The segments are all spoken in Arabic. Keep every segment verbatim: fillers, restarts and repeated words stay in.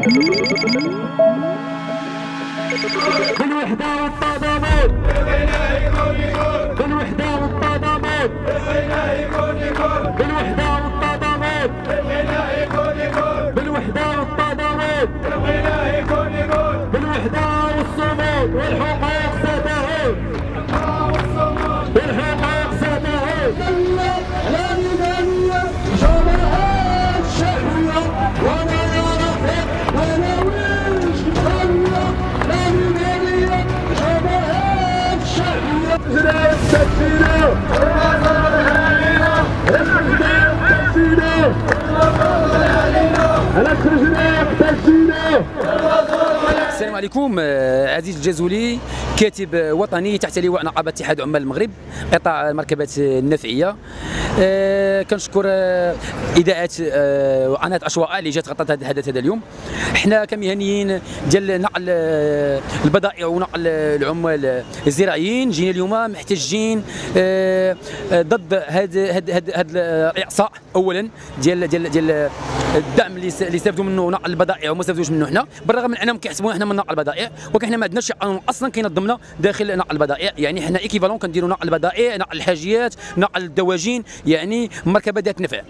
بالوحدة والتضامن بالوحدة والتضامن بالوحدة والتضامن بالوحدة والتضامن بالوحدة والصمود والحقوق ستهون بالحقوق ستهون على الميدانية جماعات شعبية ولا يرفق ولا ويش خلق لا الميدانية جماعات شعبية جناح التكفيرية السلام عليكم. عزيز الجازولي، كاتب وطني تحت لواء نقابة اتحاد عمال المغرب قطاع المركبات النفعية. أه كنشكر اذاعه أه قناه اشواء اللي جات غطات هذا الحدث هذا اليوم. حنا كمهنيين ديال نقل البضائع ونقل العمال الزراعيين جينا اليوم محتجين أه ضد هذا هذا هذا الاعصاء اولا ديال ديال ديال الدعم اللي استافدوا منه نقل البضائع وما استافدوش منه حنا، بالرغم من انهم كيحسبونا حنا من نقل البضائع، ولكن حنا ما عندناش شي قانون اصلا كينظمنا داخل نقل البضائع. يعني حنا ايكيفالون كنديروا نقل البضائع، نقل الحاجيات، نقل الدواجن، يعني مركبه ذات نفع.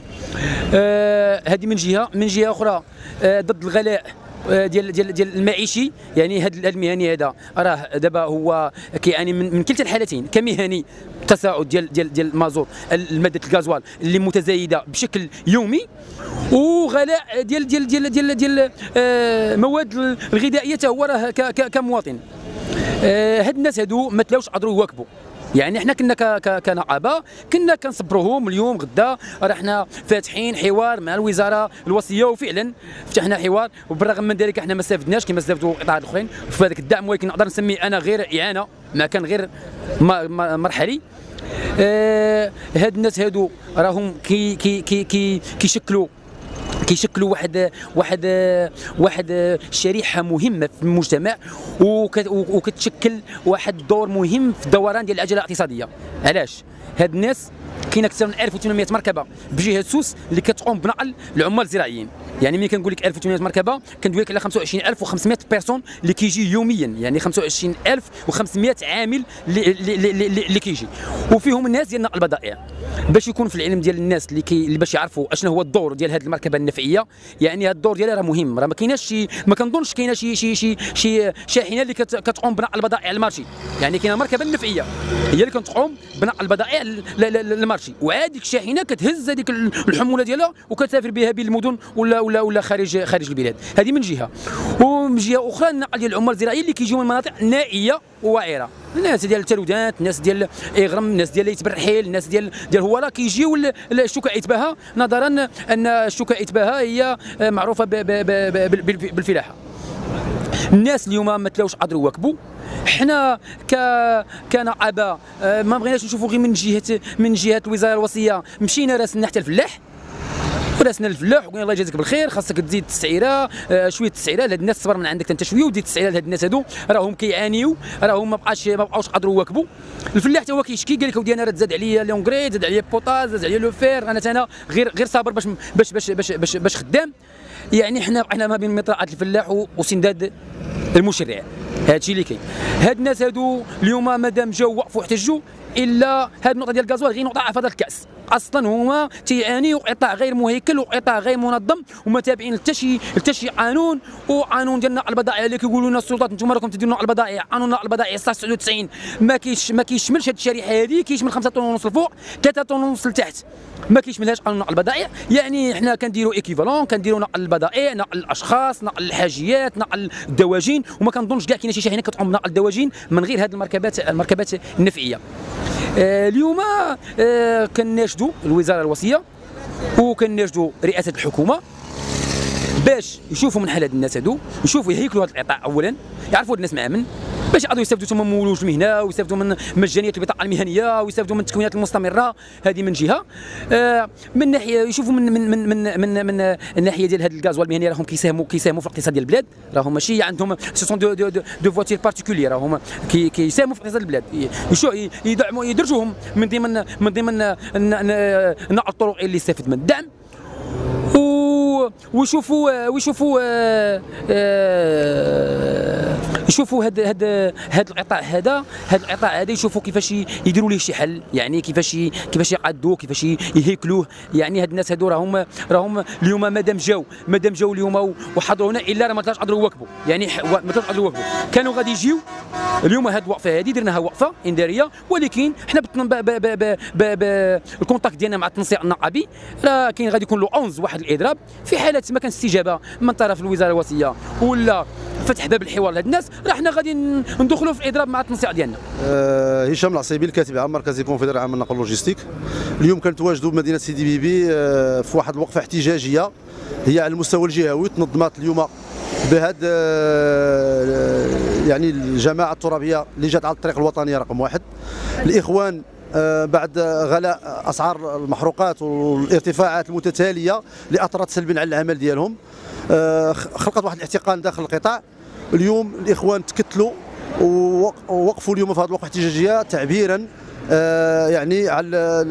آه هذه من جهه، من جهه اخرى آه ضد الغلاء ديال ديال ديال المعيشي. يعني هذا المهني هذا راه دابا هو كيعاني من, من كلتا الحالتين، كمهني تصاعد ديال ديال ديال المازوت الماده الغازوال اللي متزايده بشكل يومي، وغلاء ديال ديال ديال ديال ديال المواد الغذائيه حتى هو راه كمواطن. هاد الناس هادو ما تلاوش قدروا يواكبوا. يعني احنا كنا كنقابه كنا كنصبروهم اليوم غدا، راه حنا فاتحين حوار مع الوزاره الوصيه، وفعلا فتحنا حوار، وبالرغم من ذلك احنا ما استفدناش كما استفدوا القطاعات الاخرين في هذاك الدعم، ولكن نقدر نسميه انا غير اعانه، ما كان غير مرحلي. آه هاد الناس هادو راهم كي كي كي كي كيشكلوا كيشكلوا واحد واحد واحد شريحه مهمه في المجتمع، وكتشكل واحد الدور مهم في الدوران ديال العجله الاقتصاديه. علاش؟ هاد الناس كاين اكثر من ألف وثمانمائة مركبه بجهه سوس اللي كتقوم بنقل العمال الزراعيين. يعني ملي كنقول لك ألف وثمانمائة مركبه كندوي لك على خمسة وعشرين ألف وخمسمائة بيرسون اللي كيجي يوميا، يعني خمسة وعشرين ألف وخمسمائة عامل اللي, اللي, اللي, اللي كيجي، وفيهم الناس ديال نقل البضائع. باش يكون في العلم ديال الناس اللي كي اللي باش يعرفوا اشنو هو الدور ديال هذه المركبه النفعيه. يعني هذا الدور ديالها راه مهم، راه ما كايناش شي، ما كنظنش كاينه شي شي شي شي شاحنه اللي كتقوم بنقل البضائع على المارشي. يعني كاينه المركبه النفعيه هي اللي كتقوم بنقل البضائع للمارشي، وهذيك الشاحنه كتهز هذيك الحموله ديالها وكتسافر بها بين المدن ولا ولا ولا خارج خارج البلاد. هذه من جهه، ومن جهه اخرى النقل ديال العمال الزراعيين اللي كيجيو من مناطق نائيه ووعره، الناس ديال التلودات، الناس ديال اغرم، الناس ديال ليت بالرحيل، الناس ديال ديال هو راه كيجيو الشوكه عتباها، نظرا ان الشوكه عتباها هي معروفه بالفلاحه. الناس اليوم ما تلاوش قدروا يواكبوا. حنا ك كنقابه ما بغيناش نشوفوا غير من جهه من جهه الوزاره الوصيه، مشينا راسلنا حتى الفلاح، راسنا الفلاح وقلنا الله يجازيك بالخير، خاصك تزيد التسعيره، آه شويه التسعيره لهاد الناس، صبر من عندك انت شويه وزيد التسعيره لهاد الناس هادو راهم كيعانيو، راهم ما بقاش ما بقاوش قادروا يواكبوا. الفلاح حتى هو كيشكي، قال لك ودي انا راه تزاد عليا لونغري، زاد عليا بوطاز، زاد عليا لو فير، انا انا غير غير صابر باش باش باش باش باش, باش خدام. يعني حنا بقينا ما بين مطرقه الفلاح وسنداد المشرع. هادشي اللي كاين. هاد الناس هادو اليوم مادام جاو وقفوا احتجوا، الا هاد النقطه ديال الغازوال غير نقطه في هذا الكاس. اصلا هما تيعانيوا قطاع غير مهيكل وقطاع غير منظم وما تابعين حتى شي حتى شي قانون، وقانون ديال نقل البضائع اللي كيقولوا لنا السلطات انتم راكم تديروا نقل البضائع، قانون نقل البضائع تسعة وتسعين ما كيش ما كيشملش هاد الشريحه هذه، كيشمل خمسة طن ونص الفوق، ثلاثة طن ونص لتحت، ما كيشملهاش قانون نقل البضائع. يعني حنا كنديروا ايكيفالون، كنديروا نقل البضائع، نقل الاشخاص، نقل الحاجيات، نقل الدواجن، وما كنظنش كاع كاينه شي شاحنه كتقوم بنقل الدواجن من غير هذه المركبات المركبات النفعيه. آه اليوم آه كناشدوا الوزاره الوصيه وكناشدوا رئاسه الحكومه باش يشوفوا من حال هاد الناس هادو، يشوفوا يهيكلوا هذا القطاع اولا، يعرفوا هاد الناس مع من، باش يقدروا يستافدوا ثم من ولوج المهنه، ويستافدوا من مجانيه البطاقه المهنيه، ويستافدوا من التكوينات المستمره. هذه من جهه. آه من ناحيه يشوفوا من من من من من, من الناحيه ديال هذا الغاز والمهنيه، راهم كيساهموا كيساهموا في الاقتصاد ديال البلاد، راهم ماشي عندهم سون دو دو دو, دو فواتير بارتيكولير، راهم كيساهموا في اقتصاد البلاد، يدعموا يدرجوهم من ضمن من ضمن نقل الطرق اللي يستفيد من الدعم. ويشوفوا ويشوفوا ويشوفوا يشوفوا هذا هذا هذا القطاع هذا هذا القطاع هذا يشوفوا كيفاش يديروا ليه شي حل، يعني كيفاش كيفاش يقادوه، كيفاش يهيكلوه. يعني هاد الناس هادو راهم راهم اليوم مادام جاو مادام جاو اليوم وحضرونا الا راه ما طلعش قدروا يواكبوا، يعني ما طلعش قدروا يواكبوا. كانوا غادي يجيو اليوم هاد الوقفه هذه درناها وقفه انذاريه، ولكن حنا بالكونتاكت ديالنا مع التنسيق النقابي راه كاين غادي يكون له أحد واحد الاضراب في حاله ما كان استجابه من طرف الوزاره الوصيه ولا فتح باب الحوار لهاد الناس، راه حنا غادي ندخلوا في الاضراب مع التنسيق ديالنا. أه هشام العصيبي الكاتب العام مركزي كونفدرالي عام النقل اللوجستيك. اليوم كنتواجدوا بمدينه سيدي بيبي أه في واحد الوقفه احتجاجيه هي على المستوى الجهوي، تنظمت اليوم بهذا أه يعني الجماعه الترابيه اللي جات على الطريق الوطنيه رقم واحد. الاخوان أه بعد غلاء اسعار المحروقات والارتفاعات المتتاليه اللي اثرت سلبا على العمل ديالهم أه خلقت واحد الاحتقان داخل القطاع. اليوم الاخوان تكتلوا ووقفوا اليوم في هذه الوقفه الاحتجاجيه تعبيرا آه يعني على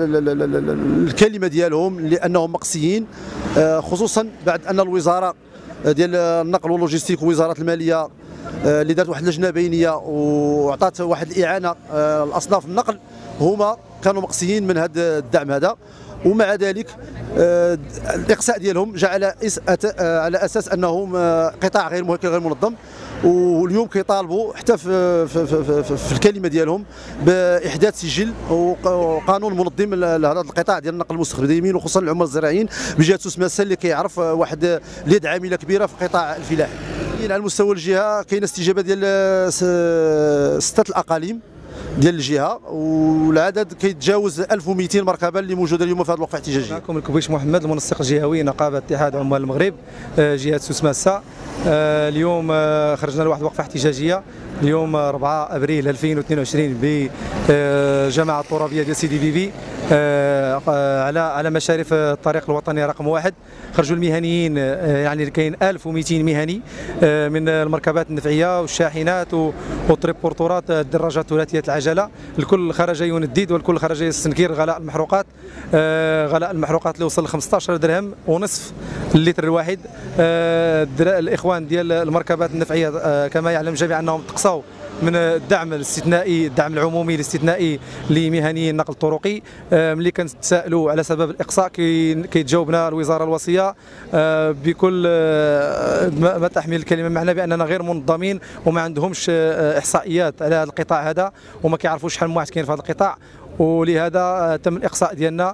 الكلمه ديالهم لانهم مقصيين، آه خصوصا بعد ان الوزاره ديال النقل واللوجستيك ووزاره الماليه آه اللي دارت واحد اللجنه بينيه وعطات واحد الاعانه آه لاصناف النقل، هما كانوا مقصيين من هذا الدعم هذا. ومع ذلك آه الاقصاء ديالهم جاء على آه على اساس انهم آه قطاع غير مهيكل غير منظم، واليوم كيطالبوا حتى في, في, في, في, في الكلمه ديالهم باحداث سجل وقانون منظم لهذا القطاع ديال النقل المستخدمين وخصوصا العمال الزراعيين بجهه سوس ماسه اللي كيعرف واحد اليد عامله كبيره في قطاع الفلاحه. على المستوى الجهه كاينه استجابه ديال سته الاقاليم ديال الجهه، والعدد كيتجاوز ألف ومئتين مركبه اللي موجوده اليوم في هذه الوقفه الاحتجاجيه. معكم الكبيش محمد المنسق الجهوي نقابه اتحاد عمال المغرب جهه سوس ماسه. اليوم خرجنا لواحد الوقفه احتجاجيه اليوم أربعة أبريل ألفين واثنين وعشرين بجماعه الترابيه ديال سيدي بيبي على على مشارف الطريق الوطني رقم واحد. خرجوا المهنيين يعني كاين ألف ومئتين مهني من المركبات النفعيه والشاحنات والتريبورتورات الدراجات ثلاثيه العجله، الكل خرج يندد والكل خرج يستنكر غلاء المحروقات. غلاء المحروقات اللي وصل ل خمسة عشر درهم ونصف اللتر الواحد. الاخوان ديال المركبات النفعيه كما يعلم الجميع انهم تقصوا من الدعم الاستثنائي الدعم العمومي الاستثنائي لمهنيي النقل الطرقي. ملي كنتسائلوا على سبب الاقصاء كيتجاوبنا الوزاره الوصيه بكل ما تحمل الكلمه معنا باننا غير منظمين وما عندهمش احصائيات على هذا القطاع هذا وما كيعرفوش شحال من واحد كاين في هذا القطاع، ولهذا تم الاقصاء ديالنا.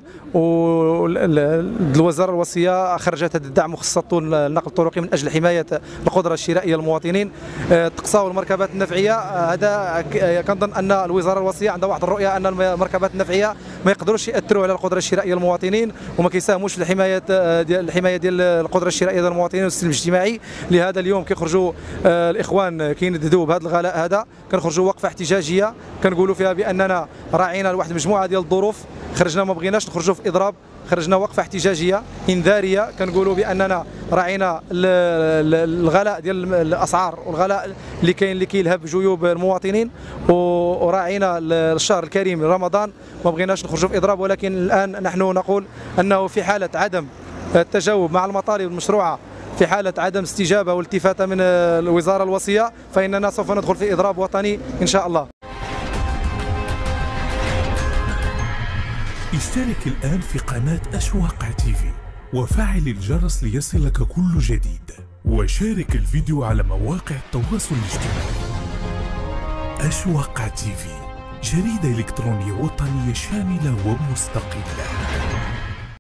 والوزاره الوصيه خرجت هذا الدعم وخصصته النقل الطرقي من اجل حمايه القدره الشرائيه للمواطنين. تقصاو المركبات النفعيه، هذا كنظن ان الوزاره الوصيه عندها واحد الرؤيه ان المركبات النفعيه ما يقدروش ياثروا على القدره الشرائيه للمواطنين وما كيساهموش في الحمايه ديال الحمايه ديال القدره الشرائيه ديال المواطنين والسلم الاجتماعي. لهذا اليوم كيخرجوا الاخوان كينددوا بهذا الغلاء هذا، كنخرجوا وقفه احتجاجيه كنقولوا فيها باننا راعينا لواحد المجموعه ديال الظروف، خرجنا ما بغيناش نخرجوا في اضراب، خرجنا وقفه احتجاجيه انذاريه كنقولوا باننا راعينا الغلاء ديال الاسعار والغلاء اللي كاين اللي كيلهب جيوب المواطنين، وراعينا الشهر الكريم رمضان ما بغيناش نخرجوا في اضراب. ولكن الان نحن نقول انه في حاله عدم التجاوب مع المطالب المشروعه، في حالة عدم استجابة والتفاتة من الوزارة الوصية، فإننا سوف ندخل في إضراب وطني إن شاء الله. اشترك الآن في قناة أشواق تيفي وفعل الجرس ليصلك كل جديد، وشارك الفيديو على مواقع التواصل الاجتماعي. أشواق تيفي، جريدة إلكترونية وطنية شاملة ومستقلة.